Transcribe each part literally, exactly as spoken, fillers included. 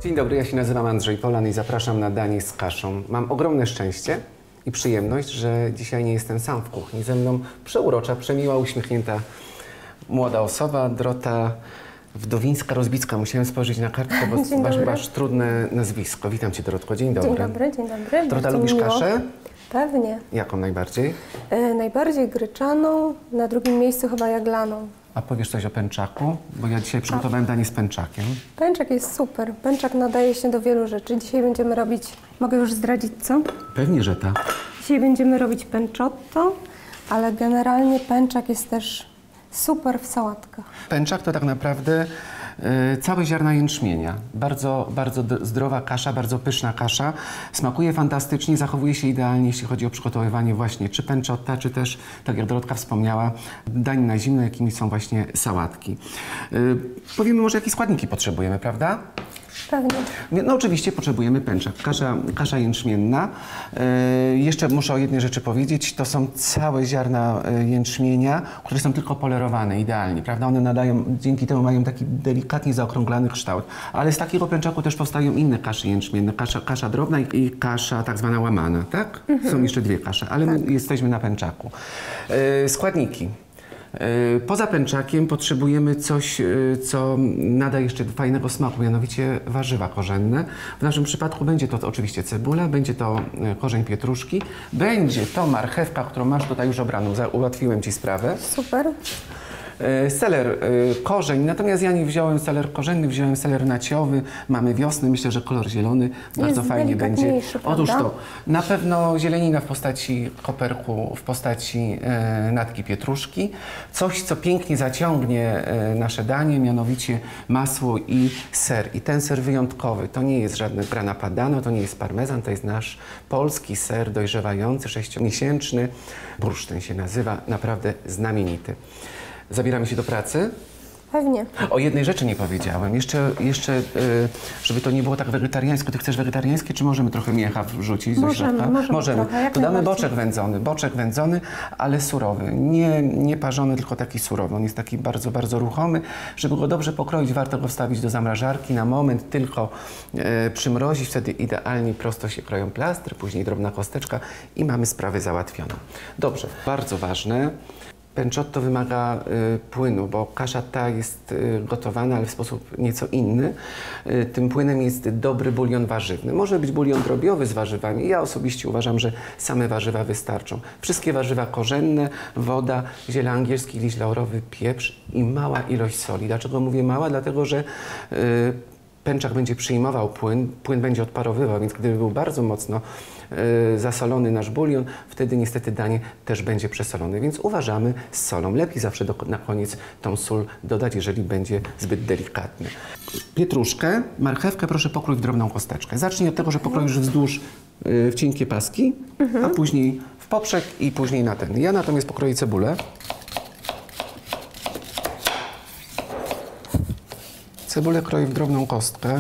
Dzień dobry, ja się nazywam Andrzej Polan i zapraszam na danie z kaszą. Mam ogromne szczęście i przyjemność, że dzisiaj nie jestem sam w kuchni. Ze mną przeurocza, przemiła, uśmiechnięta młoda osoba, Dorota Wdowińska-Rozbicka. Musiałem spojrzeć na kartkę, bo masz, masz trudne nazwisko. Witam Cię, Dorotko. Dzień dobry. Dzień dobry, dzień dobry. Dorota, lubisz miło. kaszę? Pewnie. Jaką najbardziej? E, najbardziej gryczaną, na drugim miejscu chyba jaglaną. A powiesz coś o pęczaku? Bo ja dzisiaj przygotowałem danie z pęczakiem. Pęczak jest super. Pęczak nadaje się do wielu rzeczy. Dzisiaj będziemy robić... Mogę już zdradzić co? Pewnie, że tak. Dzisiaj będziemy robić pęczotto, ale generalnie pęczak jest też super w sałatkach. Pęczak to tak naprawdę y, całe ziarna jęczmienia. Bardzo, bardzo zdrowa kasza, bardzo pyszna kasza. Smakuje fantastycznie, zachowuje się idealnie, jeśli chodzi o przygotowywanie właśnie czy pęczotta, czy też, tak jak Dorotka wspomniała, dań na zimno, jakimi są właśnie sałatki. Y, powiemy może, jakie składniki potrzebujemy, prawda? Pewnie. No oczywiście potrzebujemy pęczak, kasza, kasza jęczmienna. Yy, jeszcze muszę o jednej rzeczy powiedzieć, to są całe ziarna jęczmienia, które są tylko polerowane idealnie, prawda? One nadają, dzięki temu mają taki delikatnie zaokrąglany kształt. Ale z takiego pęczaku też powstają inne kasze jęczmienne, kasza, kasza drobna i, i kasza tak zwana łamana, tak? Mhm. Są jeszcze dwie kasze, ale tak. My jesteśmy na pęczaku. Yy, składniki. Poza pęczakiem potrzebujemy coś, co nada jeszcze fajnego smaku, mianowicie warzywa korzenne. W naszym przypadku będzie to oczywiście cebula, będzie to korzeń pietruszki, będzie to marchewka, którą masz tutaj już obraną, ułatwiłem Ci sprawę. Super. Seler, korzeń, natomiast ja nie wziąłem seler korzenny, wziąłem seler naciowy, mamy wiosnę, myślę, że kolor zielony bardzo jest fajnie będzie. Otóż prawda? to, na pewno zielenina w postaci koperku, w postaci e, natki pietruszki, coś, co pięknie zaciągnie e, nasze danie, mianowicie masło i ser. I ten ser wyjątkowy, to nie jest żadne grana padano, to nie jest parmezan, to jest nasz polski ser dojrzewający, sześciomiesięczny, bursztyn się nazywa, naprawdę znamienity. Zabieramy się do pracy? Pewnie. O jednej rzeczy nie powiedziałem. Jeszcze, jeszcze żeby to nie było tak wegetariańsko. Ty chcesz wegetariańskie, czy możemy trochę miecha wrzucić? Możemy, do możemy. Możemy. Trochę, to damy boczek wędzony. Boczek wędzony, ale surowy. Nie, nie parzony, tylko taki surowy. On jest taki bardzo, bardzo ruchomy. Żeby go dobrze pokroić, warto go wstawić do zamrażarki na moment, tylko e, przymrozić. Wtedy idealnie prosto się kroją plastry, później drobna kosteczka i mamy sprawę załatwioną. Dobrze. Bardzo ważne. Pęczotto wymaga y, płynu, bo kasza ta jest y, gotowana, ale w sposób nieco inny. Y, tym płynem jest dobry bulion warzywny. Może być bulion drobiowy z warzywami. Ja osobiście uważam, że same warzywa wystarczą. Wszystkie warzywa korzenne, woda, ziele angielskie, liść laurowy, pieprz i mała ilość soli. Dlaczego mówię mała? Dlatego, że y, pęczak będzie przyjmował płyn, płyn będzie odparowywał, więc gdyby był bardzo mocno y, zasolony nasz bulion, wtedy niestety danie też będzie przesolone, więc uważamy z solą. Lepiej zawsze do, na koniec tą sól dodać, jeżeli będzie zbyt delikatny. Pietruszkę, marchewkę proszę pokrój w drobną kosteczkę. Zacznij od tego, że pokroisz wzdłuż y, w cienkie paski, mhm. a później w poprzek i później na ten. Ja natomiast pokroję cebulę. Cebulę kroję w drobną kostkę.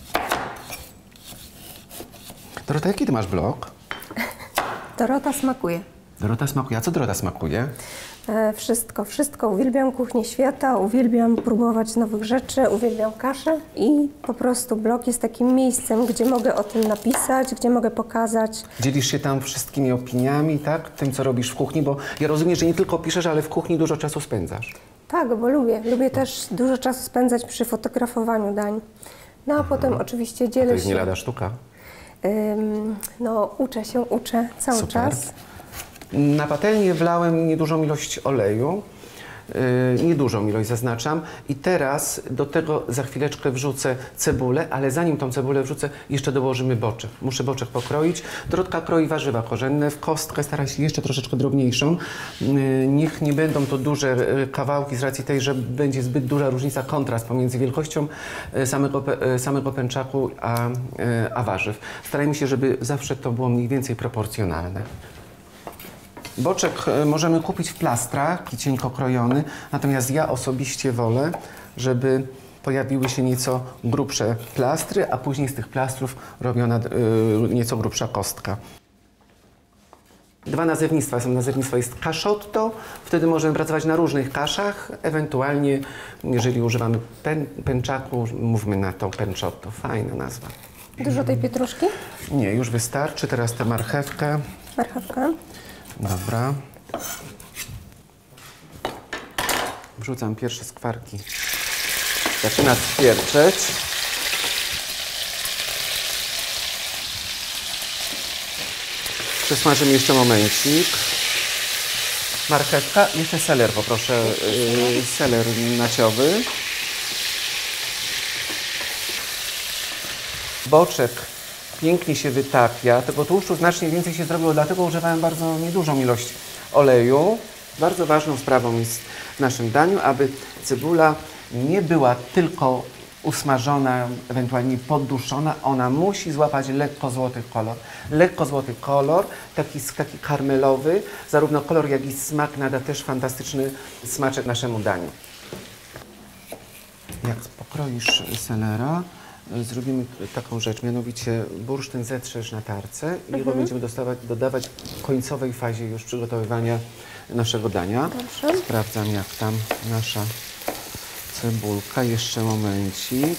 Dorota, jaki ty masz blog? Dorota smakuje. Dorota smakuje. A co Dorota smakuje? E, wszystko, wszystko. Uwielbiam kuchnię świata, uwielbiam próbować nowych rzeczy, uwielbiam kaszę i po prostu blog jest takim miejscem, gdzie mogę o tym napisać, gdzie mogę pokazać. Dzielisz się tam wszystkimi opiniami, tak? Tym, co robisz w kuchni, bo ja rozumiem, że nie tylko piszesz, ale w kuchni dużo czasu spędzasz. Tak, bo lubię. Lubię też dużo czasu spędzać przy fotografowaniu dań. No a potem oczywiście dzielę się... To jest nie lada sztuka. Ym, no uczę się, uczę cały Super. czas. Na patelnię wlałem niedużą ilość oleju. Yy, niedużą ilość zaznaczam i teraz do tego za chwileczkę wrzucę cebulę, ale zanim tą cebulę wrzucę, jeszcze dołożymy boczek. Muszę boczek pokroić. Dorotka kroi warzywa korzenne w kostkę, stara się jeszcze troszeczkę drobniejszą. Yy, niech nie będą to duże yy, kawałki z racji tej, że będzie zbyt duża różnica, kontrast pomiędzy wielkością yy, samego, yy, samego pęczaku a, yy, a warzyw. Starajmy się, żeby zawsze to było mniej więcej proporcjonalne. Boczek możemy kupić w plastrach, cienko krojony, natomiast ja osobiście wolę, żeby pojawiły się nieco grubsze plastry, a później z tych plastrów robiona y, nieco grubsza kostka. Dwa nazewnictwa są. Nazewnictwo jest kaszotto, wtedy możemy pracować na różnych kaszach, ewentualnie jeżeli używamy pen, pęczaku, mówmy na to pęczotto. Fajna nazwa. Dużo tej pietruszki? Nie, już wystarczy. Teraz tę marchewkę. Marchewka. Dobra. Wrzucam pierwsze skwarki. Zaczyna skwierczeć. Przesmażymy jeszcze momencik. Marchewka, jeszcze seler poproszę, yy, seler naciowy. Boczek pięknie się wytapia. Tego tłuszczu znacznie więcej się zrobiło, dlatego używałem bardzo niedużą ilość oleju. Bardzo ważną sprawą jest w naszym daniu, aby cebula nie była tylko usmażona, ewentualnie podduszona, ona musi złapać lekko złoty kolor. Lekko złoty kolor, taki, taki karmelowy, zarówno kolor, jak i smak nada też fantastyczny smaczek naszemu daniu. Jak pokroisz selera, zrobimy taką rzecz, mianowicie bursztyn zetrzesz na tarce i mhm. go będziemy dostawać, dodawać w końcowej fazie już przygotowywania naszego dania. Proszę. Sprawdzam, jak tam nasza cebulka. Jeszcze momencik.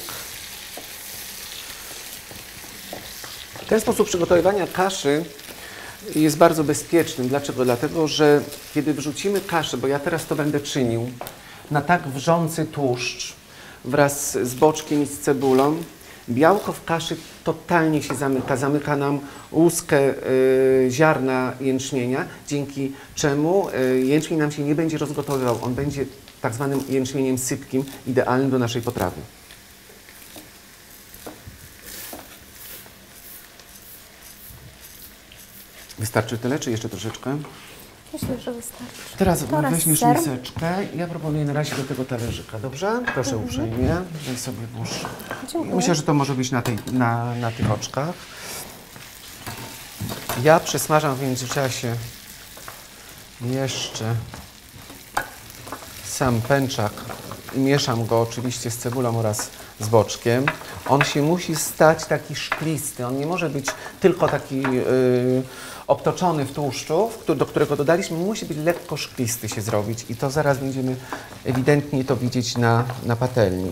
Ten sposób przygotowywania kaszy jest bardzo bezpieczny. Dlaczego? Dlatego, że kiedy wrzucimy kaszę, bo ja teraz to będę czynił, na tak wrzący tłuszcz wraz z boczkiem i z cebulą, białko w kaszy totalnie się zamyka. Zamyka nam łuskę y, ziarna jęczmienia, dzięki czemu y, jęczmień nam się nie będzie rozgotowywał. On będzie tak zwanym jęczmieniem sypkim, idealnym do naszej potrawy. Wystarczy tyle, czy jeszcze troszeczkę? Myślę, że wystarczy. Teraz Teraz weźmiesz ser. miseczkę. Ja proponuję na razie do tego talerzyka, dobrze? Proszę mhm. uprzejmie. Weź sobie włóż. Dziękuję. Myślę, że to może być na, tej, na, na tych oczkach. Ja przesmażam w międzyczasie jeszcze sam pęczak i mieszam go oczywiście z cebulą oraz z boczkiem. On się musi stać taki szklisty. On nie może być tylko taki yy, obtoczony w tłuszczu, do którego dodaliśmy. Musi być lekko szklisty się zrobić i to zaraz będziemy ewidentnie to widzieć na, na patelni.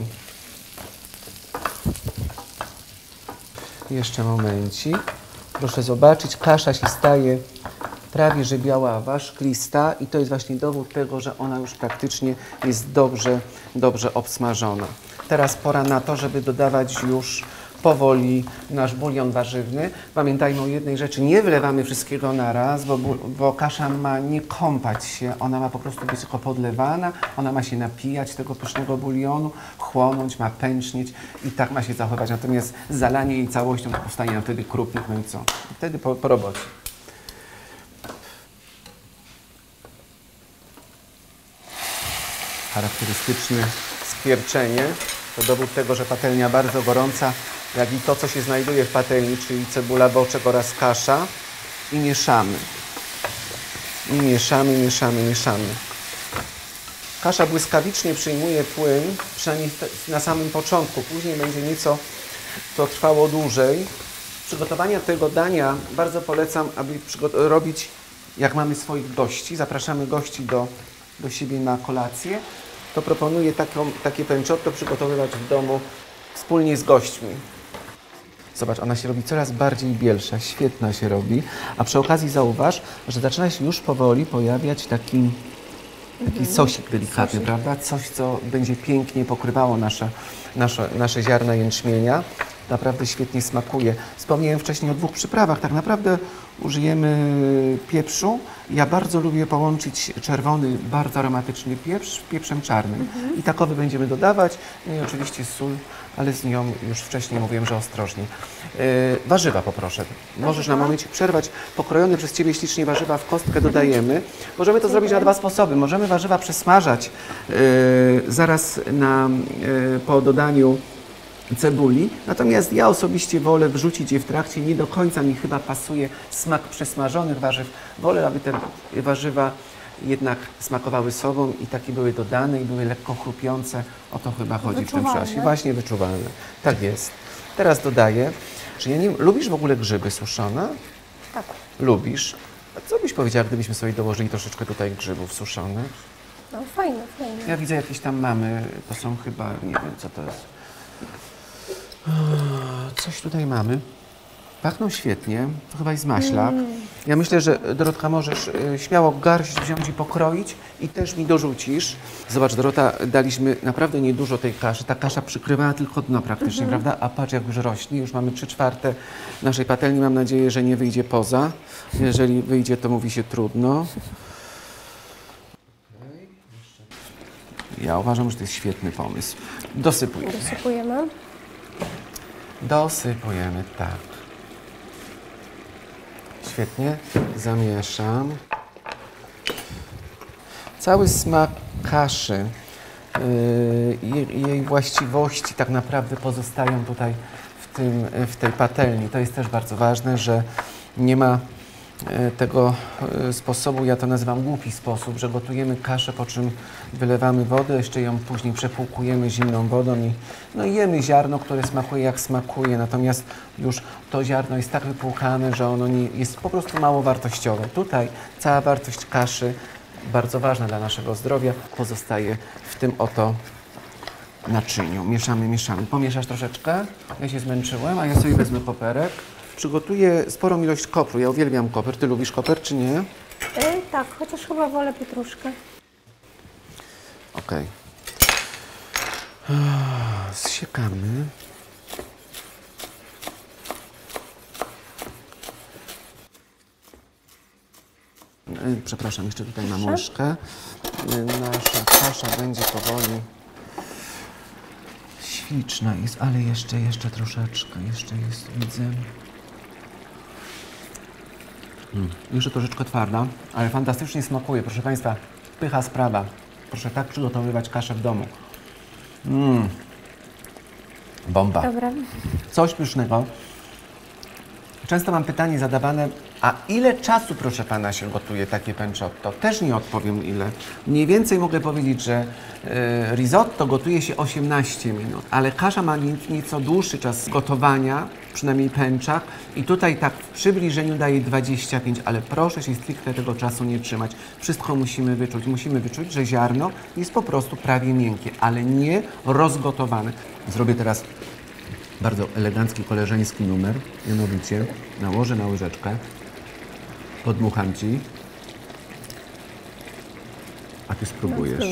Jeszcze momencik. Proszę zobaczyć, kasza się staje prawie że biaława, szklista i to jest właśnie dowód tego, że ona już praktycznie jest dobrze, dobrze obsmażona. Teraz pora na to, żeby dodawać już powoli nasz bulion warzywny. Pamiętajmy o jednej rzeczy, nie wlewamy wszystkiego na raz, bo, bo kasza ma nie kąpać się, ona ma po prostu być tylko podlewana, ona ma się napijać tego pysznego bulionu, chłonąć, ma pęcznieć i tak ma się zachować. Natomiast zalanie jej całością to powstanie nam wtedy krupnik, no i co? Wtedy po, po robocie. Charakterystyczne skwierczenie to dowód tego, że patelnia bardzo gorąca, jak i to, co się znajduje w patelni, czyli cebula, boczek oraz kasza i mieszamy. I mieszamy, mieszamy, mieszamy. Kasza błyskawicznie przyjmuje płyn, przynajmniej na samym początku, później będzie nieco to trwało dłużej. Przygotowania tego dania bardzo polecam, aby robić, jak mamy swoich gości, zapraszamy gości do, do siebie na kolację, to proponuję taką, takie pęczotto przygotowywać w domu wspólnie z gośćmi. Zobacz, ona się robi coraz bardziej bielsza, świetna się robi, a przy okazji zauważ, że zaczyna się już powoli pojawiać taki, taki mhm. sosik delikatny, sosik. Prawda? Coś, co będzie pięknie pokrywało nasze, nasze, nasze ziarna jęczmienia. Naprawdę świetnie smakuje. Wspomniałem wcześniej o dwóch przyprawach. Tak naprawdę użyjemy pieprzu. Ja bardzo lubię połączyć czerwony, bardzo aromatyczny pieprz z pieprzem czarnym. Mhm. I takowy będziemy dodawać. No i oczywiście sól, ale z nią już wcześniej mówiłem, że ostrożnie. Yy, warzywa poproszę. Możesz na momencie przerwać. Pokrojone przez Ciebie ślicznie warzywa w kostkę dodajemy. Możemy to zrobić na dwa sposoby. Możemy warzywa przesmażać yy, zaraz na, yy, po dodaniu cebuli, natomiast ja osobiście wolę wrzucić je w trakcie, nie do końca mi chyba pasuje smak przesmażonych warzyw. Wolę, aby te warzywa jednak smakowały sobą i takie były dodane i były lekko chrupiące. O to chyba chodzi w tym czasie. Właśnie wyczuwalne. Tak jest. Teraz dodaję, że ja nie... Lubisz w ogóle grzyby suszone? Tak. Lubisz. A co byś powiedziała, gdybyśmy sobie dołożyli troszeczkę tutaj grzybów suszonych? No fajne, fajne. Ja widzę jakieś tam mamy, to są chyba, nie wiem co to jest. Coś tutaj mamy. Pachną świetnie, to chyba jest maślak. Mm. Ja myślę, że Dorotka możesz y, śmiało garść wziąć i pokroić i też mi dorzucisz. Zobacz Dorota, daliśmy naprawdę niedużo tej kaszy. Ta kasza przykrywała tylko dno praktycznie, mm-hmm. prawda? A patrz jak już rośnie, już mamy trzy czwarte naszej patelni. Mam nadzieję, że nie wyjdzie poza. Jeżeli wyjdzie, to mówi się trudno. Ja uważam, że to jest świetny pomysł. Dosypujemy. Dosypujemy. Dosypujemy, tak. Świetnie, zamieszam. Cały smak kaszy i yy, jej właściwości tak naprawdę pozostają tutaj w, tym, w tej patelni. To jest też bardzo ważne, że nie ma tego sposobu, ja to nazywam głupi sposób, że gotujemy kaszę, po czym wylewamy wodę, jeszcze ją później przepłukujemy zimną wodą i no, jemy ziarno, które smakuje jak smakuje, natomiast już to ziarno jest tak wypłukane, że ono nie, jest po prostu mało wartościowe. Tutaj cała wartość kaszy, bardzo ważna dla naszego zdrowia, pozostaje w tym oto naczyniu. Mieszamy, mieszamy. Pomieszasz troszeczkę? Ja się zmęczyłem, a ja sobie wezmę koperek. Przygotuję sporą ilość kopru. Ja uwielbiam koper. Ty lubisz koper, czy nie? Yy, tak, chociaż chyba wolę pietruszkę. Okej. Okay. Zsiekamy. Yy, przepraszam, jeszcze tutaj mam łyżkę. Yy, nasza kasza będzie powoli śliczna jest, ale jeszcze, jeszcze troszeczkę. Jeszcze jest, widzę. Hmm. Jeszcze troszeczkę twarda, ale fantastycznie smakuje. Proszę Państwa, pycha sprawa. Proszę tak przygotowywać kaszę w domu. Mm. Bomba. Dobra. Coś pysznego. Często mam pytanie zadawane, a ile czasu, proszę Pana, się gotuje takie panciotto? Też nie odpowiem ile. Mniej więcej mogę powiedzieć, że y, risotto gotuje się osiemnaście minut, ale kasza ma nieco dłuższy czas gotowania, przynajmniej pęczak. I tutaj tak w przybliżeniu daje dwadzieścia pięć, ale proszę się stricte tego czasu nie trzymać. Wszystko musimy wyczuć. Musimy wyczuć, że ziarno jest po prostu prawie miękkie, ale nie rozgotowane. Zrobię teraz bardzo elegancki, koleżeński numer, mianowicie nałożę na łyżeczkę, podmucham Ci, a Ty spróbujesz.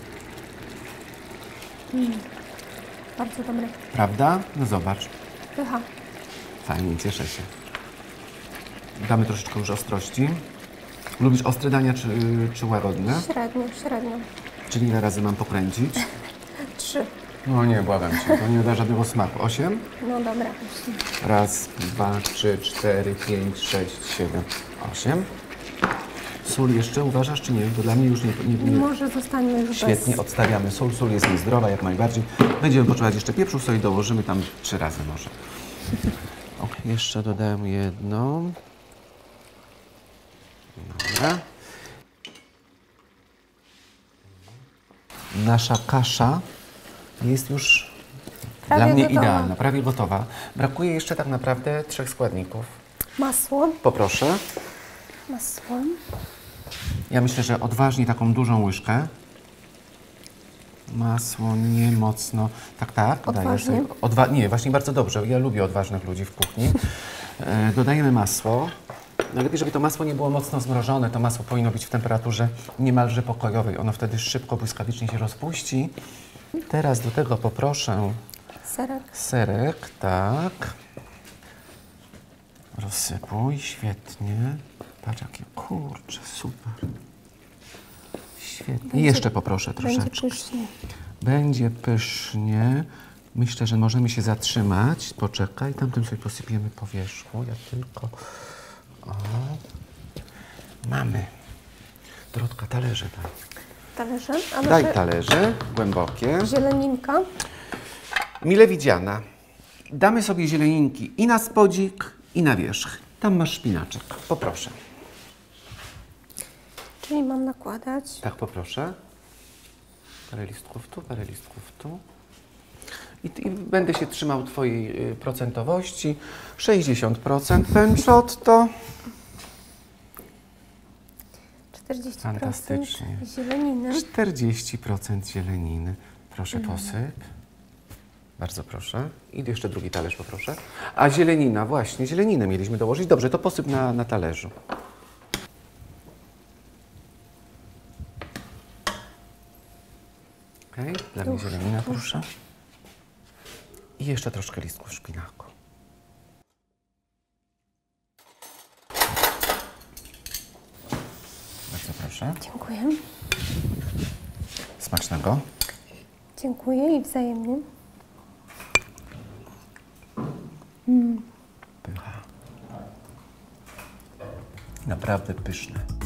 Mm, bardzo dobre. Prawda? No zobacz. Pycha. Fajnie, cieszę się. Damy troszeczkę już ostrości. Lubisz ostre dania czy, czy łagodne? Średnio, średnio. Czyli ile razy mam pokręcić? Trzy. No nie, błagam Cię, to nie da żadnego smaku. Osiem? No dobra. Raz, dwa, trzy, cztery, pięć, sześć, siedem, osiem. Sól jeszcze uważasz, czy nie? Bo dla mnie już nie... nie, nie. Może zostanie już Świetnie, bez... odstawiamy sól. Sól jest niezdrowa, jak najbardziej. Będziemy potrzebować jeszcze pieprzu, sobie dołożymy tam trzy razy może. Ok, jeszcze dodałem jedną. Dobra. Nasza kasza jest już prawie dla mnie gotowa. idealna, prawie gotowa. Brakuje jeszcze tak naprawdę trzech składników. Masło. Poproszę. Masło. Ja myślę, że odważnie taką dużą łyżkę. Masło nie mocno. Tak, tak. Odważnie? Odwa nie, właśnie bardzo dobrze. Ja lubię odważnych ludzi w kuchni. E, dodajemy masło. Najlepiej, żeby to masło nie było mocno zmrożone. To masło powinno być w temperaturze niemalże pokojowej. Ono wtedy szybko, błyskawicznie się rozpuści. Teraz do tego poproszę serek. Serek, tak. Rozsypuj, świetnie. Patrz, jakie kurcze, super. Świetnie. I jeszcze poproszę troszeczkę. Będzie pysznie. Będzie pysznie. Myślę, że możemy się zatrzymać. Poczekaj, tamtym sobie posypiemy po wierzchu. Ja tylko... O. Mamy. Dorotka, talerze daj. Talerze? A Daj może talerze, głębokie. zieleninka? Mile widziana. Damy sobie zieleninki i na spodzik, i na wierzch. Tam masz szpinaczek. Poproszę. Czyli mam nakładać. Tak, poproszę. Parę listków tu, parę listków tu. I, i będę się trzymał Twojej y, procentowości. sześćdziesiąt procent panciotto. czterdzieści procent Fantastycznie. zieleniny. czterdzieści procent zieleniny. Proszę posyp. Bardzo proszę. I jeszcze drugi talerz poproszę. A zielenina, właśnie, zieleninę mieliśmy dołożyć. Dobrze, to posyp na, na talerzu. Okej, dla mnie zielenina, proszę. I jeszcze troszkę listków szpinaku. Bardzo proszę. Dziękuję. Smacznego. Dziękuję i wzajemnie. Pycha. Naprawdę pyszne.